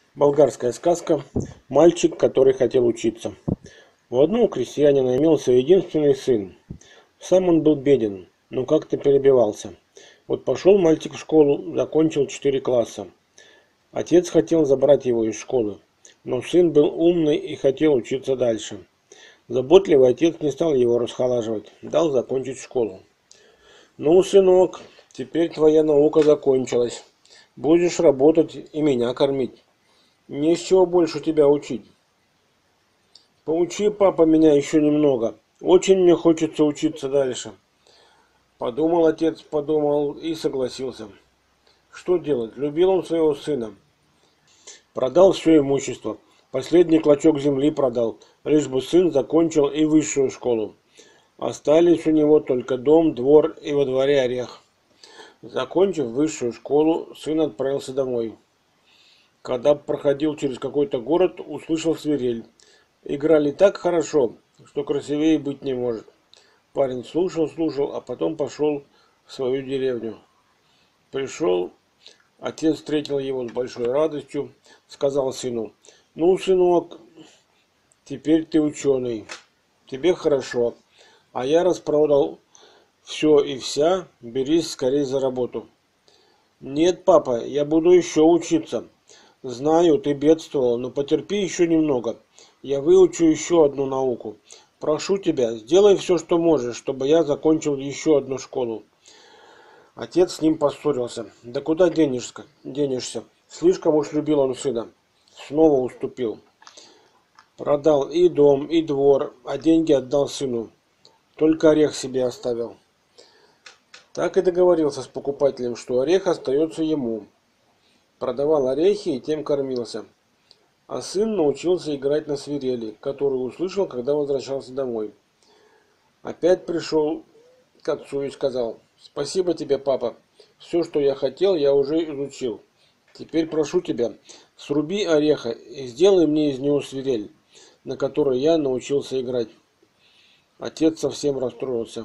Болгарская сказка «Мальчик, который хотел учиться». У одного крестьянина имелся единственный сын. Сам он был беден, но как-то перебивался. Вот пошел мальчик в школу, закончил 4 класса. Отец хотел забрать его из школы, но сын был умный и хотел учиться дальше. Заботливый отец не стал его расхолаживать, дал закончить школу. «Ну, сынок, теперь твоя наука закончилась. Будешь работать и меня кормить. Не с чего больше тебя учить. Поучи, папа, меня еще немного. Очень мне хочется учиться дальше». Подумал отец, подумал и согласился. Что делать? Любил он своего сына. Продал все имущество. Последний клочок земли продал, лишь бы сын закончил и высшую школу. Остались у него только дом, двор и во дворе орех. Закончив высшую школу, сын отправился домой. Когда проходил через какой-то город, услышал свирель. Играли так хорошо, что красивее быть не может. Парень слушал, а потом пошел в свою деревню. Пришел, отец встретил его с большой радостью, сказал сыну: «Ну, сынок, теперь ты ученый, тебе хорошо, а я распродал все и вся, берись скорее за работу». «Нет, папа, я буду еще учиться. Знаю, ты бедствовал, но потерпи еще немного. Я выучу еще одну науку. Прошу тебя, сделай все, что можешь, чтобы я закончил еще одну школу». Отец с ним поссорился. «Да куда денешься? Слишком уж любил он сына». Снова уступил. Продал и дом, и двор, а деньги отдал сыну. Только орех себе оставил. Так и договорился с покупателем, что орех остается ему. Продавал орехи и тем кормился. А сын научился играть на свирели, которую услышал, когда возвращался домой. Опять пришел к отцу и сказал: «Спасибо тебе, папа. Все, что я хотел, я уже изучил. Теперь прошу тебя, сруби ореха и сделай мне из него свирель, на которой я научился играть». Отец совсем расстроился.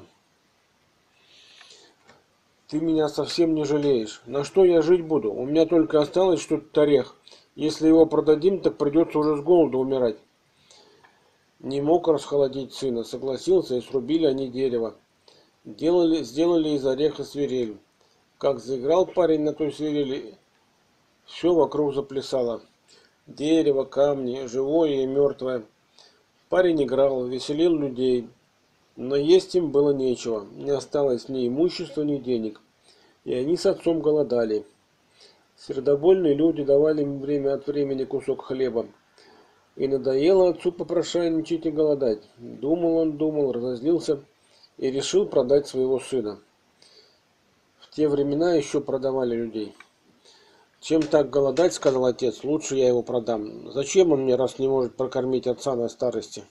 «Ты меня совсем не жалеешь. На что я жить буду? У меня только осталось что-то орех. Если его продадим, так придется уже с голоду умирать». Не мог расхолодить сына, согласился, и срубили они дерево. Сделали из ореха свирель. Как заиграл парень на той свирели, все вокруг заплясало. Дерево, камни, живое и мертвое. Парень играл, веселил людей. Но есть им было нечего, не осталось ни имущества, ни денег, и они с отцом голодали. Сердобольные люди давали им время от времени кусок хлеба, и надоело отцу попрошайничать и голодать. Думал, разозлился и решил продать своего сына. В те времена еще продавали людей. «Чем так голодать, — сказал отец, — лучше я его продам. Зачем он мне, раз не может прокормить отца на старости?»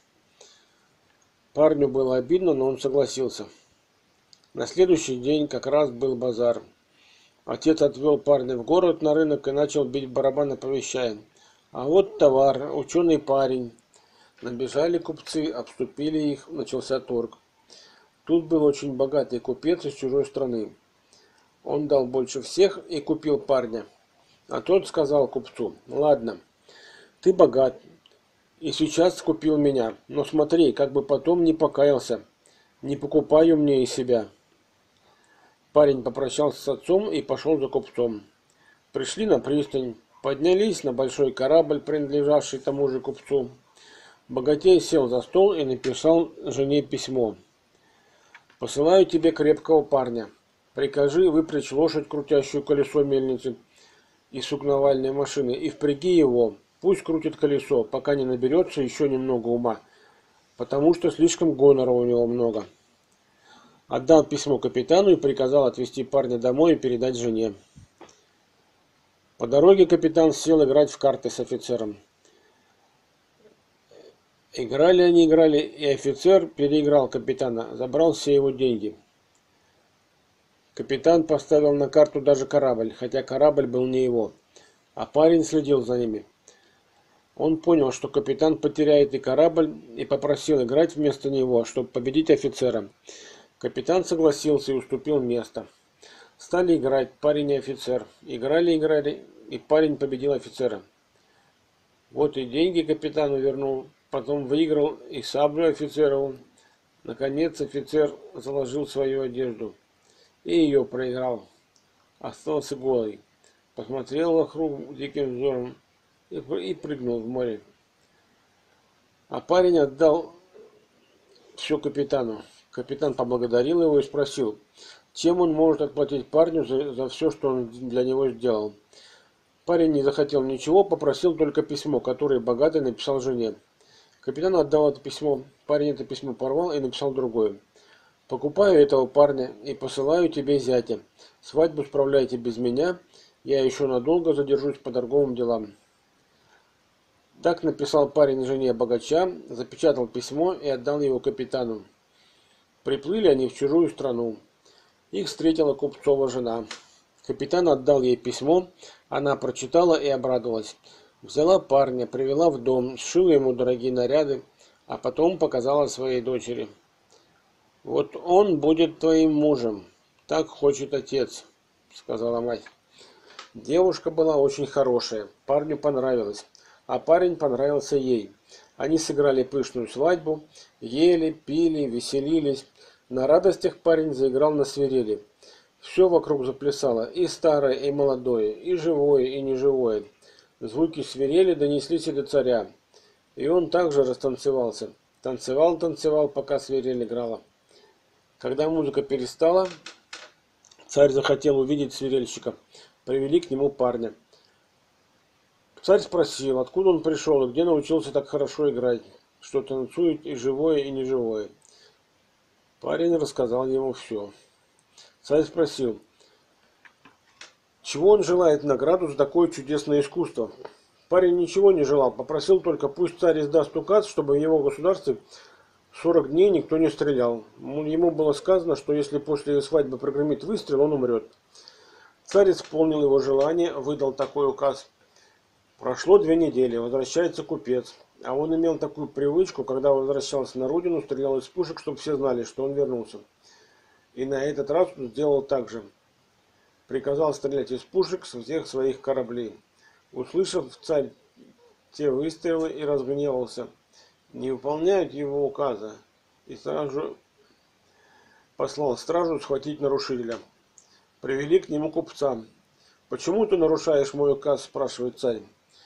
Парню было обидно, но он согласился. На следующий день как раз был базар. Отец отвел парня в город на рынок и начал бить в барабан, оповещая: «А вот товар, ученый парень». Набежали купцы, обступили их, начался торг. Тут был очень богатый купец из чужой страны. Он дал больше всех и купил парня. А тот сказал купцу: «Ладно, ты богат и сейчас купил меня, но смотри, как бы потом не покаялся. Не покупаю мне и себя». Парень попрощался с отцом и пошел за купцом. Пришли на пристань, поднялись на большой корабль, принадлежавший тому же купцу. Богатей сел за стол и написал жене письмо: «Посылаю тебе крепкого парня. Прикажи выпрячь лошадь, крутящую колесо мельницы и сукновальной машины, и впряги его. Пусть крутит колесо, пока не наберется еще немного ума, потому что слишком гонора у него много». Отдал письмо капитану и приказал отвезти парня домой и передать жене. По дороге капитан сел играть в карты с офицером. Играли, и офицер переиграл капитана, забрал все его деньги. Капитан поставил на карту даже корабль, хотя корабль был не его, а парень следил за ними. Он понял, что капитан потеряет и корабль, и попросил играть вместо него, чтобы победить офицера. Капитан согласился и уступил место. Стали играть парень и офицер. Играли, и парень победил офицера. Вот и деньги капитану вернул, потом выиграл и саблю офицерову. Наконец офицер заложил свою одежду и ее проиграл. Остался голый. Посмотрел вокруг диким взором и прыгнул в море. А парень отдал все капитану. Капитан поблагодарил его и спросил, чем он может отплатить парню за все, что он для него сделал. Парень не захотел ничего, попросил только письмо, которое богатый написал жене. Капитан отдал это письмо. Парень это письмо порвал и написал другое. «Покупаю этого парня и посылаю тебе зятя. Свадьбу справляйте без меня, я еще надолго задержусь по торговым делам». Так написал парень жене богача, запечатал письмо и отдал его капитану. Приплыли они в чужую страну. Их встретила купцова жена. Капитан отдал ей письмо, она прочитала и обрадовалась. Взяла парня, привела в дом, сшила ему дорогие наряды, а потом показала своей дочери. «Вот он будет твоим мужем, так хочет отец», — сказала мать. Девушка была очень хорошая, парню понравилось, а парень понравился ей. Они сыграли пышную свадьбу, ели, пили, веселились. На радостях парень заиграл на свирели. Все вокруг заплясало, и старое, и молодое, и живое, и неживое. Звуки свирели донеслись и до царя, и он также растанцевался. Танцевал, пока свирель играла. Когда музыка перестала, царь захотел увидеть свирельщика. Привели к нему парня. Царь спросил, откуда он пришел и где научился так хорошо играть, что танцует и живое, и неживое. Парень рассказал ему все. Царь спросил, чего он желает награду за такое чудесное искусство. Парень ничего не желал, попросил только, пусть царь издаст указ, чтобы в его государстве 40 дней никто не стрелял. Ему было сказано, что если после свадьбы прогремит выстрел, он умрет. Царь исполнил его желание, выдал такой указ. Прошло 2 недели, возвращается купец. А он имел такую привычку, когда возвращался на родину, стрелял из пушек, чтобы все знали, что он вернулся. И на этот раз он сделал так же. Приказал стрелять из пушек со всех своих кораблей. Услышав царь те выстрелы и разгневался. Не выполняют его указа, и сразу послал стражу схватить нарушителя. Привели к нему купца. «Почему ты нарушаешь мой указ?» – спрашивает царь.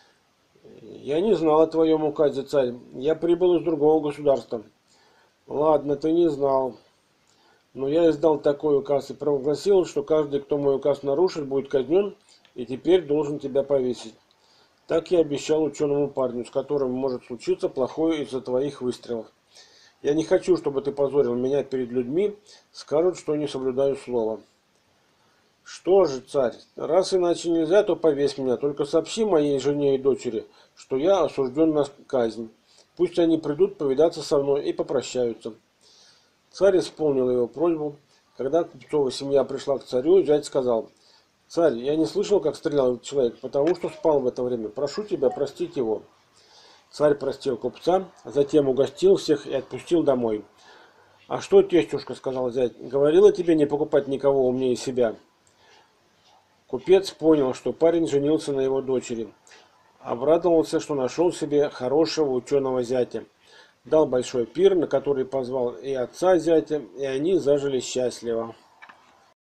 «Я не знал о твоем указе, царь. Я прибыл из другого государства». «Ладно, ты не знал. Но я издал такой указ и провозгласил, что каждый, кто мой указ нарушит, будет казнен и теперь должен тебя повесить. Так я обещал ученому парню, с которым может случиться плохое из-за твоих выстрелов. Я не хочу, чтобы ты позорил меня перед людьми, скажут, что не соблюдаю слово». «Что же, царь, раз иначе нельзя, то повесь меня, только сообщи моей жене и дочери, что я осужден на казнь. Пусть они придут повидаться со мной и попрощаются». Царь исполнил его просьбу. Когда купцова семья пришла к царю, зять сказал, «Царь, я не слышал, как стрелял этот человек, потому что спал в это время. Прошу тебя простить его». Царь простил купца, затем угостил всех и отпустил домой. «А что, тестюшка, — сказал зять, — говорила тебе не покупать никого умнее себя». Купец понял, что парень женился на его дочери. Обрадовался, что нашел себе хорошего ученого зятя. Дал большой пир, на который позвал и отца зятя, и они зажили счастливо.